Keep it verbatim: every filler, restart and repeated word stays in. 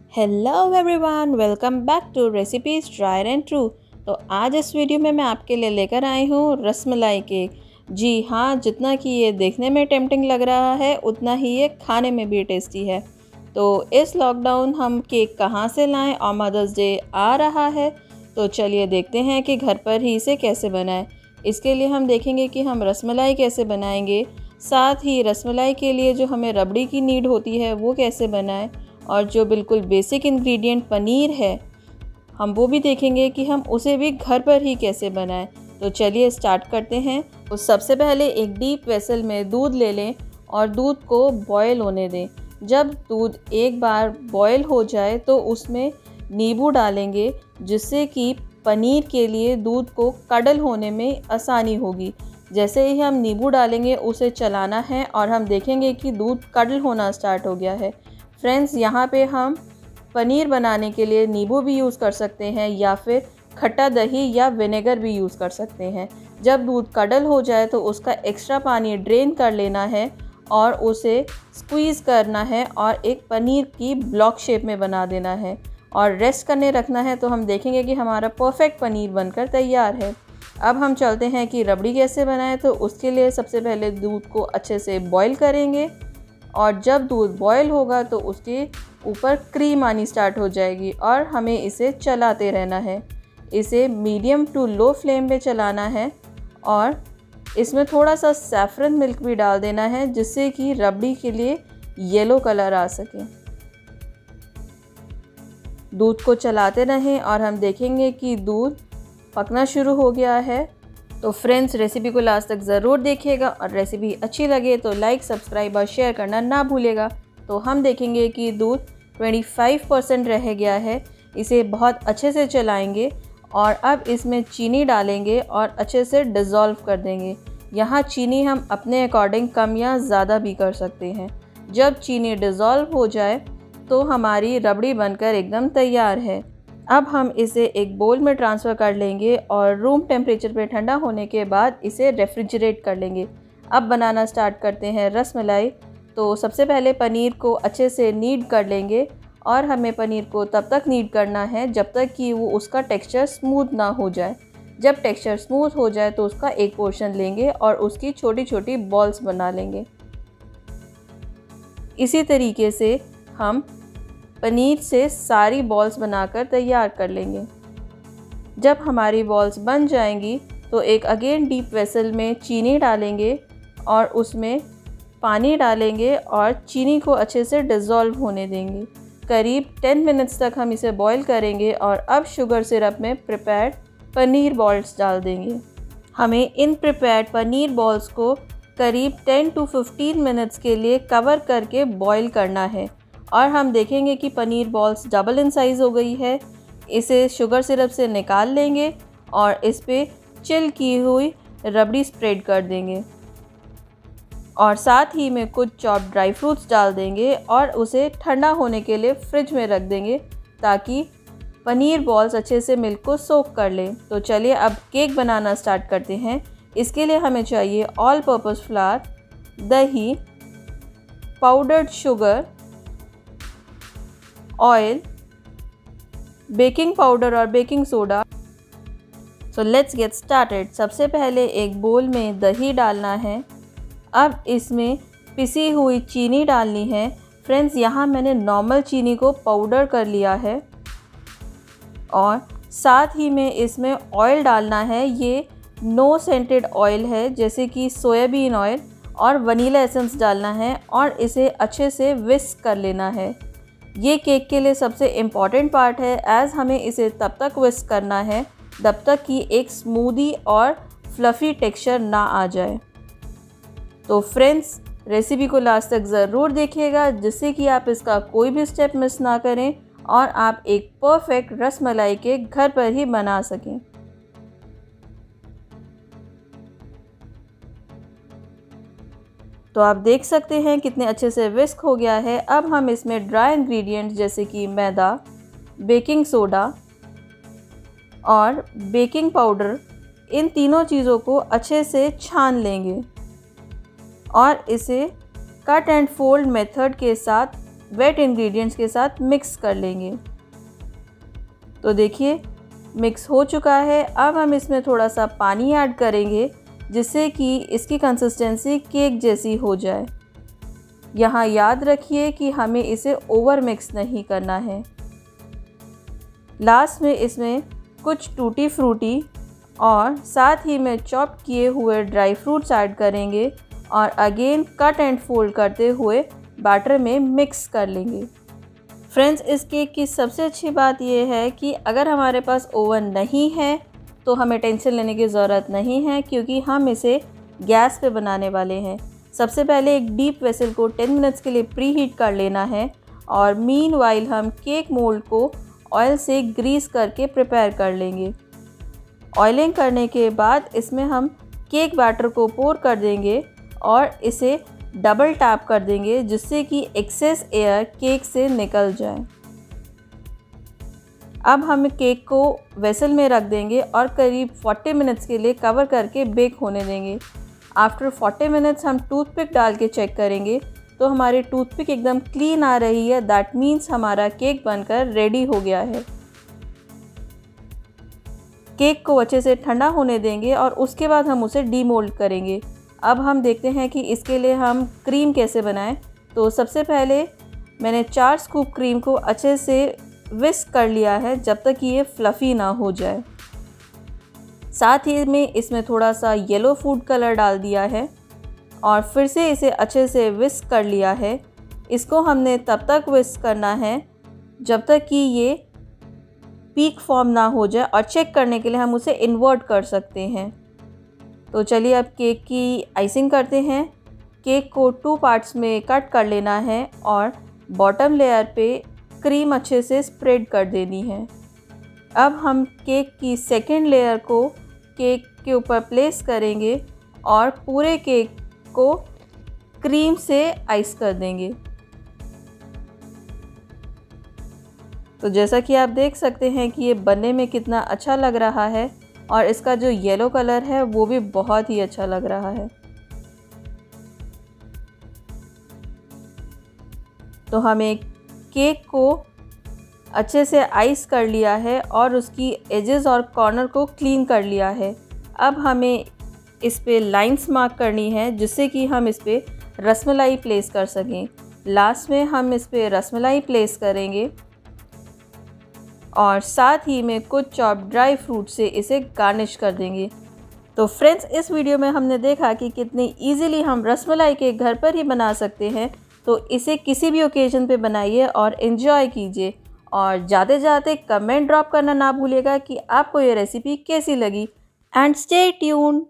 Hello everyone, welcome back to recipes try and true. तो आज इस वीडियो में मैं आपके लिए लेकर आई हूँ रसमलाई केक। जी हाँ, जितना कि ये देखने में टेम्पटिंग लग रहा है उतना ही ये खाने में भी टेस्टी है। तो इस लॉकडाउन हम केक कहाँ से लाएं और मदर्स डे आ रहा है, तो चलिए देखते हैं कि घर पर ही इसे कैसे बनाएं। इसके लिए हम देखेंगे कि हम रसमलाई कैसे बनाएंगे, साथ ही रसमलाई के लिए जो हमें रबड़ी की नीड होती है वो कैसे बनाएं, और जो बिल्कुल बेसिक इंग्रेडिएंट पनीर है हम वो भी देखेंगे कि हम उसे भी घर पर ही कैसे बनाएं। तो चलिए स्टार्ट करते हैं। तो सबसे पहले एक डीप वेसल में दूध ले लें और दूध को बॉयल होने दें। जब दूध एक बार बॉयल हो जाए तो उसमें नींबू डालेंगे, जिससे कि पनीर के लिए दूध को कडल होने में आसानी होगी। जैसे ही हम नींबू डालेंगे उसे चलाना है और हम देखेंगे कि दूध कडल होना स्टार्ट हो गया है। फ्रेंड्स, यहाँ पे हम पनीर बनाने के लिए नींबू भी यूज़ कर सकते हैं या फिर खट्टा दही या विनेगर भी यूज़ कर सकते हैं। जब दूध कडल हो जाए तो उसका एक्स्ट्रा पानी ड्रेन कर लेना है और उसे स्क्वीज़ करना है और एक पनीर की ब्लॉक शेप में बना देना है और रेस्ट करने रखना है। तो हम देखेंगे कि हमारा परफेक्ट पनीर बनकर तैयार है। अब हम चलते हैं कि रबड़ी कैसे बनाएं। तो उसके लिए सबसे पहले दूध को अच्छे से बॉईल करेंगे और जब दूध बॉयल होगा तो उसके ऊपर क्रीम आनी स्टार्ट हो जाएगी और हमें इसे चलाते रहना है। इसे मीडियम टू लो फ्लेम पे चलाना है और इसमें थोड़ा सा सैफरन मिल्क भी डाल देना है, जिससे कि रबड़ी के लिए येलो कलर आ सके। दूध को चलाते रहें और हम देखेंगे कि दूध पकना शुरू हो गया है। तो फ्रेंड्स, रेसिपी को लास्ट तक ज़रूर देखिएगा और रेसिपी अच्छी लगे तो लाइक, सब्सक्राइब और शेयर करना ना भूलिएगा। तो हम देखेंगे कि दूध पच्चीस परसेंट रह गया है। इसे बहुत अच्छे से चलाएंगे और अब इसमें चीनी डालेंगे और अच्छे से डिज़ोल्व कर देंगे। यहाँ चीनी हम अपने अकॉर्डिंग कम या ज़्यादा भी कर सकते हैं। जब चीनी डिज़ोल्व हो जाए तो हमारी रबड़ी बनकर एकदम तैयार है। अब हम इसे एक बोल में ट्रांसफ़र कर लेंगे और रूम टेम्परेचर पे ठंडा होने के बाद इसे रेफ्रिजरेट कर लेंगे। अब बनाना स्टार्ट करते हैं रसमलाई। तो सबसे पहले पनीर को अच्छे से नीड कर लेंगे और हमें पनीर को तब तक नीड करना है जब तक कि वो उसका टेक्सचर स्मूथ ना हो जाए। जब टेक्सचर स्मूथ हो जाए तो उसका एक पोर्शन लेंगे और उसकी छोटी छोटी बॉल्स बना लेंगे। इसी तरीके से हम पनीर से सारी बॉल्स बनाकर तैयार कर लेंगे। जब हमारी बॉल्स बन जाएंगी तो एक अगेन डीप वेसल में चीनी डालेंगे और उसमें पानी डालेंगे और चीनी को अच्छे से डिज़ोल्व होने देंगे। करीब दस मिनट्स तक हम इसे बॉईल करेंगे और अब शुगर सिरप में प्रिपेयर्ड पनीर बॉल्स डाल देंगे। हमें इन प्रिपेयर्ड पनीर बॉल्स को करीब दस टू पंद्रह मिनट्स के लिए कवर करके बॉईल करना है और हम देखेंगे कि paneer balls double in size हो गई है। इसे शुगर सिरप से निकाल लेंगे और इस पे चिल की हुई रबड़ी स्प्रेड कर देंगे और साथ ही में कुछ चॉप ड्राई फ्रूट्स डाल देंगे और उसे ठंडा होने के लिए फ्रिज में रख देंगे ताकि पनीर बॉल्स अच्छे से मिल्क को सोक कर लें। तो चलिए अब केक बनाना स्टार्ट करते हैं। इसके लिए हमें चाहिए ऑल पर्पस फ्लावर, दही, powdered sugar, oil, baking powder और baking soda. So let's get started. सबसे पहले एक बोल में दही डालना है। अब इसमें पिसी हुई चीनी डालनी है। फ्रेंड्स, यहाँ मैंने नॉर्मल चीनी को पाउडर कर लिया है और साथ ही में इसमें ऑयल डालना है। ये नो सेंटेड ऑयल है, जैसे कि सोयाबीन ऑयल, और वनीला एसेंस डालना है और इसे अच्छे से विस्क कर लेना है। ये केक के लिए सबसे इम्पॉर्टेंट पार्ट है, एज़ हमें इसे तब तक विस्क करना है तब तक कि एक स्मूदी और फ्लफ़ी टेक्सचर ना आ जाए। तो फ्रेंड्स, रेसिपी को लास्ट तक ज़रूर देखिएगा, जिससे कि आप इसका कोई भी स्टेप मिस ना करें और आप एक परफेक्ट रसमलाई केक घर पर ही बना सकें। तो आप देख सकते हैं कितने अच्छे से विस्क हो गया है। अब हम इसमें ड्राई इंग्रेडिएंट्स जैसे कि मैदा, बेकिंग सोडा और बेकिंग पाउडर, इन तीनों चीज़ों को अच्छे से छान लेंगे और इसे कट एंड फोल्ड मेथड के साथ वेट इंग्रेडिएंट्स के साथ मिक्स कर लेंगे। तो देखिए मिक्स हो चुका है। अब हम इसमें थोड़ा सा पानी ऐड करेंगे जिससे कि इसकी कंसिस्टेंसी केक जैसी हो जाए। यहाँ याद रखिए कि हमें इसे ओवर मिक्स नहीं करना है। लास्ट में इसमें कुछ टूटी फ्रूटी और साथ ही में चॉप किए हुए ड्राई फ्रूट्स ऐड करेंगे और अगेन कट एंड फोल्ड करते हुए बैटर में मिक्स कर लेंगे। फ्रेंड्स, इस केक की सबसे अच्छी बात यह है कि अगर हमारे पास ओवन नहीं है तो हमें टेंशन लेने की ज़रूरत नहीं है, क्योंकि हम इसे गैस पे बनाने वाले हैं। सबसे पहले एक डीप वेसल को टेन मिनट्स के लिए प्री हीट कर लेना है और मीनवाइल हम केक मोल्ड को ऑयल से ग्रीस करके प्रिपेयर कर लेंगे। ऑयलिंग करने के बाद इसमें हम केक बैटर को पोर कर देंगे और इसे डबल टैप कर देंगे जिससे कि एक्सेस एयर केक से निकल जाए। अब हम केक को वेसल में रख देंगे और करीब चालीस मिनट्स के लिए कवर करके बेक होने देंगे। आफ्टर चालीस मिनट्स हम टूथपिक डाल के चेक करेंगे तो हमारी टूथपिक एकदम क्लीन आ रही है। दैट मीन्स हमारा केक बनकर रेडी हो गया है। केक को अच्छे से ठंडा होने देंगे और उसके बाद हम उसे डीमोल्ड करेंगे। अब हम देखते हैं कि इसके लिए हम क्रीम कैसे बनाएं। तो सबसे पहले मैंने चार स्कूप क्रीम को अच्छे से विस्क कर लिया है जब तक कि ये फ्लफ़ी ना हो जाए। साथ ही में इसमें थोड़ा सा येलो फूड कलर डाल दिया है और फिर से इसे अच्छे से विस्क कर लिया है। इसको हमने तब तक विस्क करना है जब तक कि ये पीक फॉर्म ना हो जाए, और चेक करने के लिए हम उसे इन्वर्ट कर सकते हैं। तो चलिए अब केक की आइसिंग करते हैं। केक को टू पार्ट्स में कट कर लेना है और बॉटम लेयर पे क्रीम अच्छे से स्प्रेड कर देनी है। अब हम केक की सेकेंड लेयर को केक के ऊपर प्लेस करेंगे और पूरे केक को क्रीम से आइस कर देंगे। तो जैसा कि आप देख सकते हैं कि ये बनने में कितना अच्छा लग रहा है और इसका जो येलो कलर है वो भी बहुत ही अच्छा लग रहा है। तो हमें केक को अच्छे से आइस कर लिया है और उसकी एजेस और कॉर्नर को क्लीन कर लिया है। अब हमें इस पे लाइंस मार्क करनी है जिससे कि हम इस पे रसमलाई प्लेस कर सकें। लास्ट में हम इस पे रसमलाई प्लेस करेंगे और साथ ही में कुछ चॉप ड्राई फ्रूट से इसे गार्निश कर देंगे। तो फ्रेंड्स, इस वीडियो में हमने देखा कि कितनी इजीली हम रसमलाई केक घर पर ही बना सकते हैं। तो इसे किसी भी ओकेजन पे बनाइए और एंजॉय कीजिए। और जाते जाते कमेंट ड्रॉप करना ना भूलिएगा कि आपको ये रेसिपी कैसी लगी। And stay tuned.